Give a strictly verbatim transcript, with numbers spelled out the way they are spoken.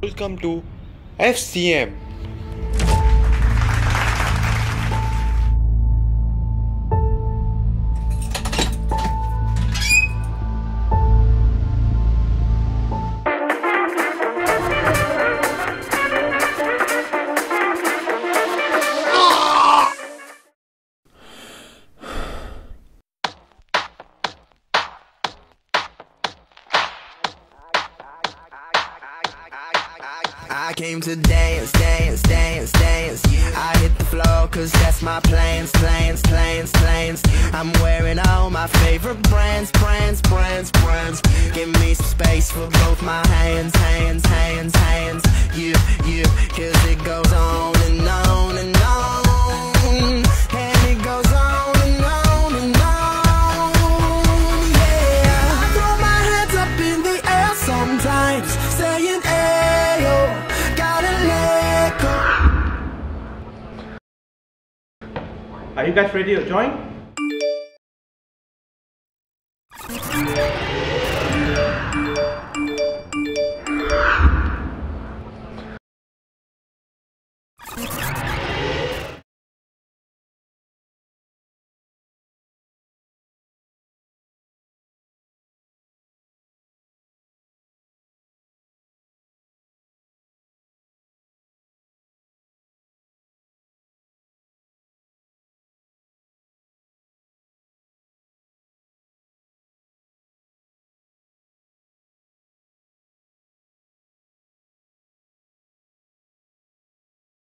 Welcome to F C M. I came to dance, dance, dance, dance. I hit the floor cause that's my plans, plans, plans, plans. I'm wearing all my favorite brands, brands, brands, brands. Give me some space for both my hands, hands, hands, hands. You, you, cause it goes on and on and on. And it goes on and on and on. Yeah, I throw my hands up in the air sometimes, saying ayo. Are you guys ready to join?